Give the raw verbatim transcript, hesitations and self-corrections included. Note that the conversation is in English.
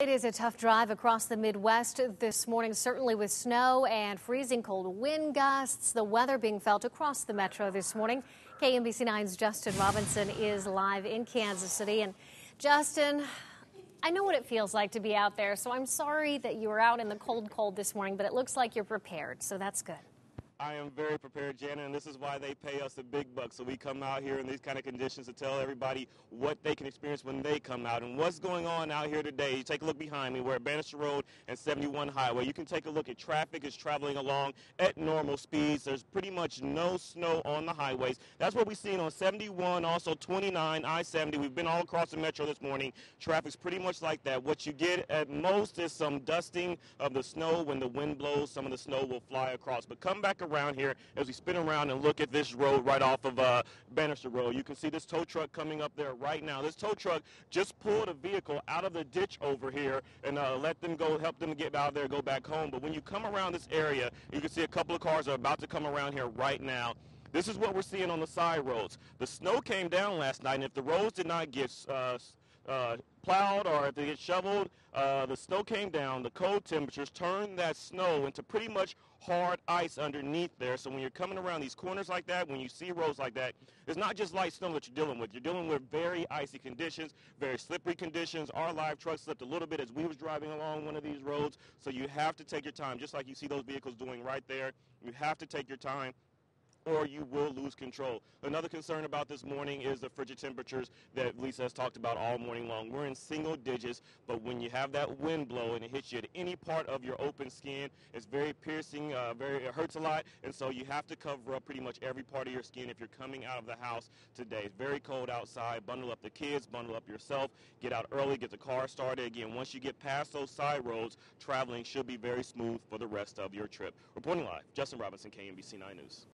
is a tough drive across the Midwest this morning, certainly with snow and freezing cold wind gusts. The weather being felt across the metro this morning. K M B C nine's Justin Robinson is live in Kansas City. And Justin, I know what it feels like to be out there, so I'm sorry that you were out in the cold, cold this morning, but it looks like you're prepared, so that's good. I am very prepared, Jana, and this is why they pay us the big bucks. So we come out here in these kind of conditions to tell everybody what they can experience when they come out. And what's going on out here today, you take a look behind me. We're at Bannister Road and seventy-one Highway. You can take a look at traffic is traveling along at normal speeds. There's pretty much no snow on the highways. That's what we've seen on seventy-one, also twenty-nine, I seventy. We've been all across the metro this morning. Traffic's pretty much like that. What you get at most is some dusting of the snow. When the wind blows, some of the snow will fly across. But come back around around here as we spin around and look at this road right off of uh, Bannister Road. You can see this tow truck coming up there right now. This tow truck just pulled a vehicle out of the ditch over here and uh, let them go, help them get out there, go back home. But when you come around this area, you can see a couple of cars are about to come around here right now. This is what we're seeing on the side roads. The snow came down last night, and if the roads did not get uh, uh, plowed or if they get shoveled, uh, the snow came down, the cold temperatures turned that snow into pretty much hard ice underneath there. So when you're coming around these corners like that, when you see roads like that, it's not just light snow that you're dealing with. You're dealing with very icy conditions, very slippery conditions. Our live truck slipped a little bit as we was driving along one of these roads. So you have to take your time, just like you see those vehicles doing right there. You have to take your time, or you will lose control. Another concern about this morning is the frigid temperatures that Lisa has talked about all morning long. We're in single digits, but when you have that wind blow and it hits you at any part of your open skin, it's very piercing, uh, very, it hurts a lot, and so you have to cover up pretty much every part of your skin if you're coming out of the house today. It's very cold outside. Bundle up the kids, bundle up yourself, get out early, get the car started. Again, once you get past those side roads, traveling should be very smooth for the rest of your trip. Reporting live, Justin Robinson, K M B C nine News.